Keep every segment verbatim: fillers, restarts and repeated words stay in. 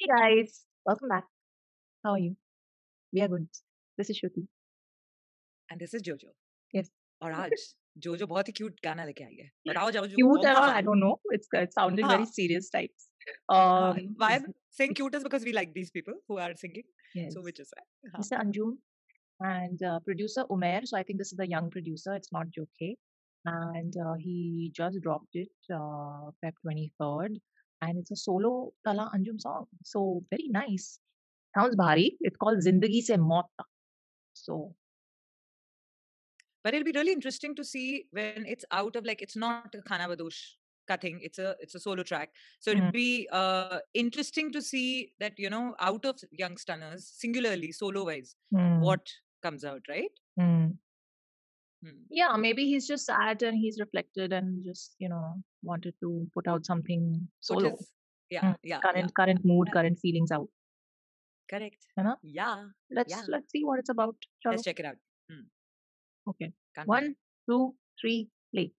Hey guys, welcome back. How are you? We are good. This is Shruti. And this is Jojo Yes. और आज जोजो बहुत ही cute गाना लेके आई है बताओ जोजो Cute कौन or सा not, I song don't know. It's it sounded very हाँ serious types. हाँ Um, why I'm saying cute is because we like these people who are singing yes. so which is why हाँ mister Anjum and uh, producer Umair. So I think this is the young producer. It's not Joke. And uh, he just dropped it uh, Feb twenty-third. And it's a solo Tala Anjum song. So very nice. Sounds bhari. It's called Zindagi Se Maut Tak. So but it'll be really interesting to see when it's out of like it's not a Khana Badosh ka thing it's a it's a solo track so it'll mm, be uh interesting to see that you know out of young stunners singularly solo wise mm, what comes out right mm. hmm. Yeah, maybe he's just sad and he's reflected and just, you know, wanted to put out something put solo. his yeah Mm. yeah yeah Current current mood, current feelings out. correct You know? yeah Let's yeah let's see what it's about. let's Chalo. check it out hmm. Okay. Can't wait. One, two, three, play.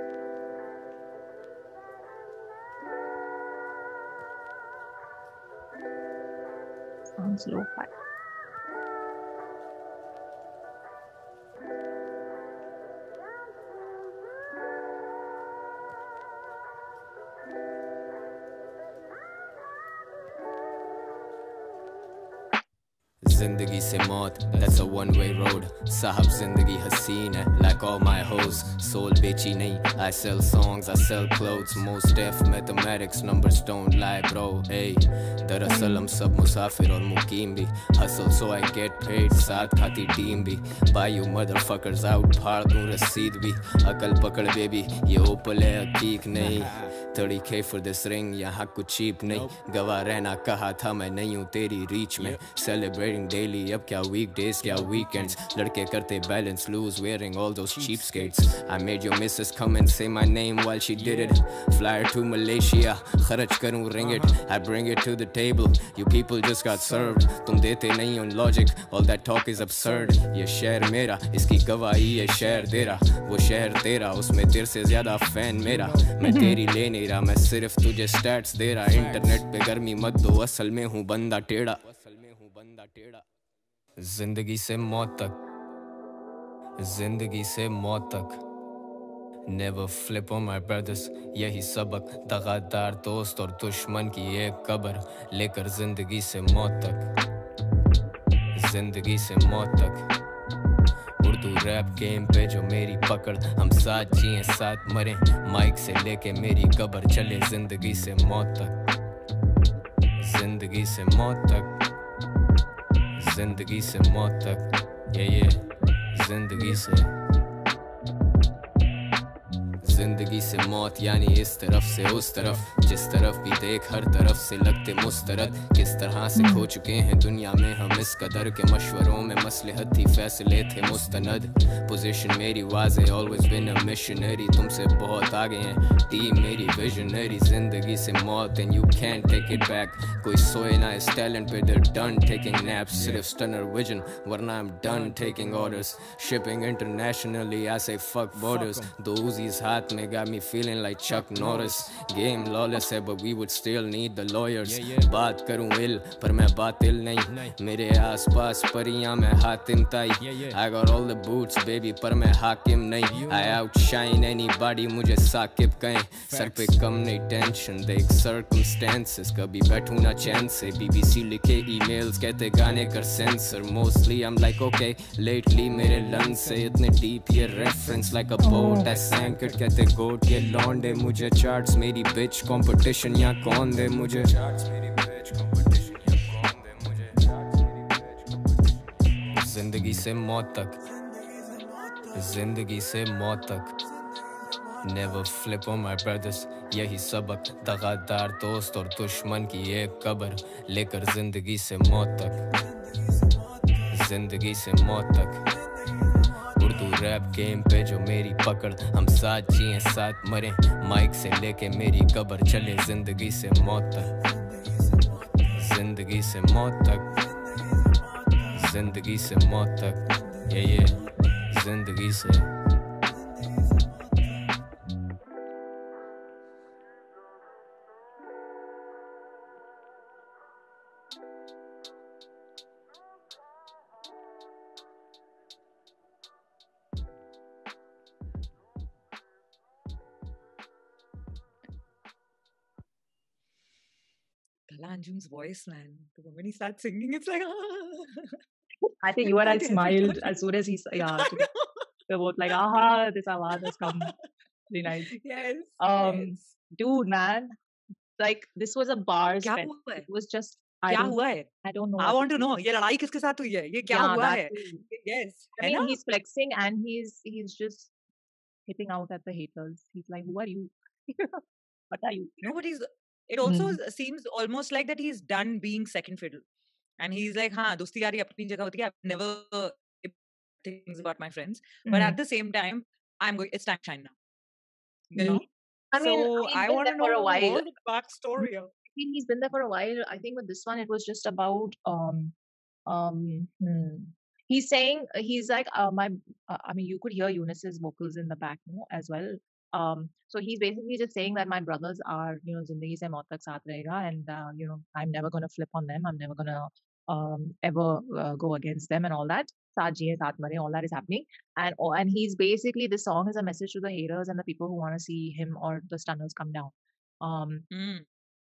Sounds lo-fi. जिंदगी से मौत that's a one way road साहब जिंदगी हसीन है like all my hoes soul बेची नहीं I sell songs I sell clothes most def mathematics numbers don't lie bro hey दरअसल हम सब मुसाफिर और मुकीम भी hustle so I get paid साथ खाती टीम भी buy you motherfuckers out फाड़ दूं रसीद भी अकल पकड़ बेबी ये ओपल है हकीक नहीं thirty K for this ring यहाँ कुछ cheap नहीं गवा रहना कहा था मैं नहीं हूँ तेरी रीच में celebrating daily अब क्या weekdays क्या weekends लड़के करते balance lose wearing all those cheap skates I made your missus come and say my name while she did it flyer to Malaysia खर्च करूँ ringgit I bring it to the table you people just got served तुम देते नहीं on logic all that talk is absurd ये शहर मेरा इसकी गवाही ये शहर तेरा वो शहर तेरा उसमें तेरे से ज्यादा फैन मेरा मैं तेरी ले नहीं रहा मैं सिर्फ तुझे स्टैट्स दे रहा इंटरनेट पे गर्मी मत दो असल में हूँ बंदा टेढ़ा असल में हूँ बंदा टेढ़ा जिंदगी से मौत तक जिंदगी से मौत तक Never flip on my brothers यही सबक दगादार दोस्त और दुश्मन की एक कब्र लेकर जिंदगी से मौत तक जिंदगी से मौत तक उर्दू रैप गेम पे जो मेरी पकड़ हम साथ जिए साथ मरे माइक से लेके मेरी कब्र चले जिंदगी से मौत तक जिंदगी से मौत तक जिंदगी से मौत तक ये ये जिंदगी से जिंदगी से मौत यानी इस तरफ से उस तरफ जिस तरफ भी देख हर तरफ से लगते मुस्तरद किस तरह से खो चुके हैं दुनिया में हम इस कदर के मशवरों में मसलहती फैसले थे मुस्तनद पोजीशन मेरी वाज़े always been a missionary तुमसे बहुत आगे हैं टीम मेरी विजनरी जिंदगी से मौत and you can't take it back कोई सोए ना इस टैलेंट पे they're done taking naps सिर्फ stunner vision वरना I'm done taking orders shipping internationally I say fuck borders दो Uzis हाथ में got me feeling like Chuck Norris game lawless है but we would still need the lawyers बात करूं इल पर मैं बातिल नहीं मेरे आसपास परियां मैं हातिम ताई I got all the boots baby पर मैं हाकिम नहीं I outshine anybody मुझे साकिब कहें सर पे कम नहीं टेंशन देख circumstances कभी बैठूं ना चैन से B B C लिखे emails कहते गाने कर censor mostly I'm like okay lately मेरे lungs से इतने deep ये reference like a boat I sank it कहते गोट ये लौंडे मुझे चार्ट्स मेरी बिच कंपटीशन या कौन दे मुझे जिंदगी से मौत तक जिंदगी से मौत तक Never flip on my brothers यही सबक दगादार दोस्त और दुश्मन की एक कब्र लेकर जिंदगी से मौत तक जिंदगी से मौत तक उर्दू रैप गेम पे जो मेरी पकड़ हम साथ जिए साथ मरे माइक से लेके मेरी कब्र चले जिंदगी से मौत तक जिंदगी से मौत तक जिंदगी से मौत तक ये ये जिंदगी से Kala Anjum's voice, man. The moment he starts singing, it's like, I think you and I That every smiled time. as soon as he, s- yeah, I today. know. We were both like, aha, this award has come. Really nice. Yes, Um, yes. dude, man, like this was a bars क्या fest. हुआ है? It was just, I क्या don't, हुआ है? I don't know I what to want to say. know. ये लड़ाई किसके साथ हुई है? ये क्या Yeah, हुआ that है? too. Yes, I है ना? mean, he's flexing and he's he's just hitting out at the haters. He's like, who are you? What are you? No, but he's. It also Hmm. seems almost like that he's done being second fiddle, and he's like, हाँ, दोस्ती यारी अपनी जगह होती है. I've never things about my friends, but Hmm. at the same time, I'm going. It's time to shine now. You Hmm. know. I mean, So he's I been want there to for a know while. more of the backstory. of- I think he's been there for a while. I think with this one, it was just about um um. Hmm. He's saying he's like uh, my. Uh, I mean, you could hear Eunice's vocals in the back, no, as well. Um. So he's basically just saying that my brothers are, you know, zindagi se maut tak saath rahega, and uh, you know, I'm never gonna flip on them. I'm never gonna um ever uh, go against them and all that. Saath jiye, saath mare, all that is happening. And oh, and he's basically, this song is a message to the haters and the people who want to see him or the stunners come down. Um. Mm.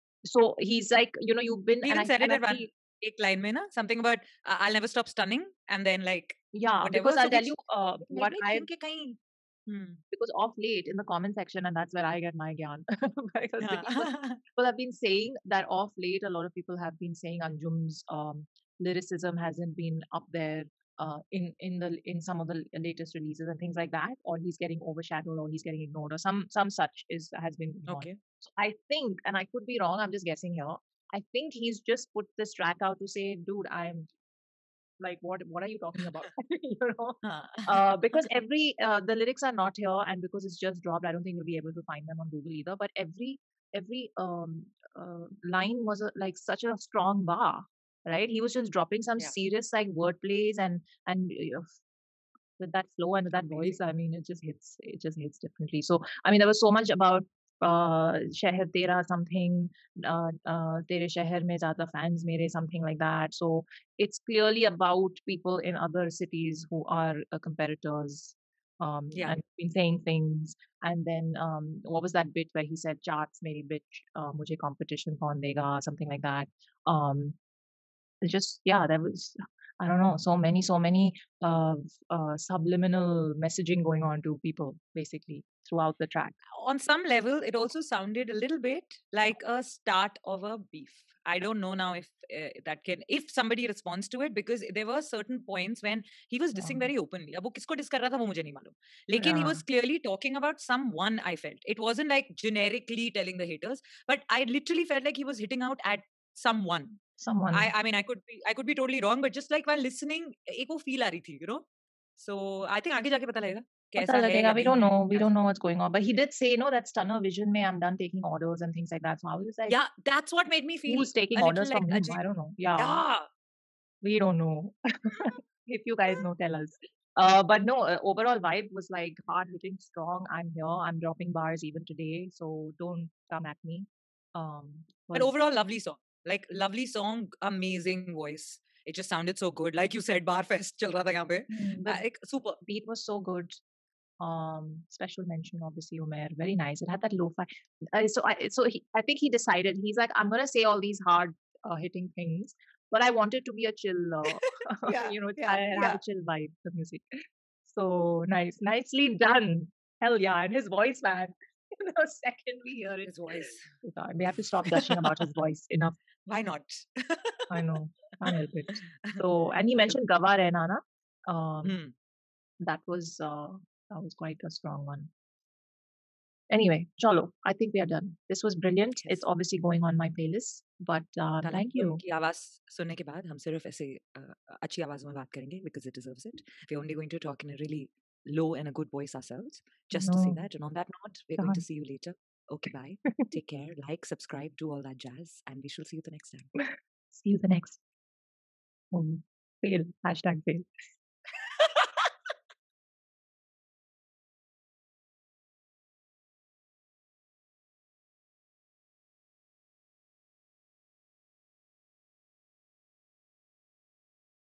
So he's like, you know, you've been, He and even I said it and I at one feel, एक line में ना, something about uh, I'll never stop stunning, and then like yeah, whatever. because I'll So tell which you uh, it made what me I, think कि कहीं. Hmm. because off late in the comment section, and that's where I get my gyan. Because the people, हाँ. people have been saying that off late, a lot of people have been saying Anjum's um, lyricism hasn't been up there uh, in in the in some of the latest releases and things like that, or he's getting overshadowed, or he's getting ignored, or some some such is has been going on. Okay. So I think, and I could be wrong, I'm just guessing here. I think he's just put this track out to say, dude, I'm like, what what are you talking about? You know, हाँ. uh, because every uh, the lyrics are not here, and because it's just dropped, I don't think you'll be able to find them on Google either. But every every um uh, line was a, like such a strong bar, right? He was just dropping some Yeah. serious like word plays, and and uh, with that flow and with that voice, Amazing. I mean, it just hits, it just hits differently. So, I mean, there was so much about uh Sheher Tera something, uh, uh Tere Sheher mein zyada fans mere, something like that. So it's clearly about people in other cities who are uh, competitors, um, Yeah. and been saying things. And then um, what was that bit where he said, "Charts, meri bitch, uh, mujhe competition kaun dega," something like that. Um, it's just, yeah, there was, I don't know, so many so many uh, uh, subliminal messaging going on to people basically throughout the track. On some level, it also sounded a little bit like a start of a beef. I don't know now if uh, that can, if somebody responds to it, because there were certain points when he was dissing Yeah. very openly. अब वो किसको diss कर रहा था वो मुझे नहीं मालूम. लेकिन he Yeah. was clearly talking about someone. I felt it wasn't like generically telling the haters, but I literally felt like he was hitting out at someone. Someone. I I mean I could be I could be totally wrong, but just like while listening, एक वो feel आ रही थी, you know. So I think आगे जाके पता लगेगा Pata कैसा है lagega, या we नहीं don't है. know. We as- don't know what's going on. But he did say, no, that Stunner Vision mein I'm done taking orders and things like that. So I was just like, Yeah, that's what made me feel who's taking a little orders like from whom? Ajit. I don't know. Yeah, Yeah. we don't know. If you guys know, tell us. Uh, but no, uh, overall vibe was like hard hitting, strong. I'm here. I'm dropping bars even today. So don't come at me. Um, But was, overall, lovely song. Like lovely song, amazing voice. It just sounded so good. Like you said, bar fest chal raha tha yahan pe. mm, the Uh, like, super. beat was so good. Um, special mention, obviously, Umair. Very nice. It had that lo-fi. Uh, so I, so he, I think he decided. He's like, I'm gonna say all these hard uh, hitting things, but I want it to be a chill. Uh, Yeah, you know, yeah, I have yeah. a chill vibe. The music. So nice, nicely done. Hell yeah, and his voice, man. The second we hear it, His voice. oh God, we have to stop gushing about his voice. Enough. Why not? I know. Can't help it. So, and he mentioned Gava Rehna, na? Um, Hmm. that was uh, that was quite a strong one. Anyway, chalo, I think we are done. This was brilliant. Yes. It's obviously going on my playlist, but uh, ताला thank you. की आवाज सुनने के बाद हम सिर्फ ऐसे uh, अच्छी आवाज में बात करेंगे because it deserves it. We're only going to talk in a really low and a good voice ourselves. Just to say No, that. And on that note, we're going to done. see you later. Okay, bye. Take care. Like, subscribe, do all that jazz, and we shall see you the next time. See you the next. Um, fail. Hashtag fail.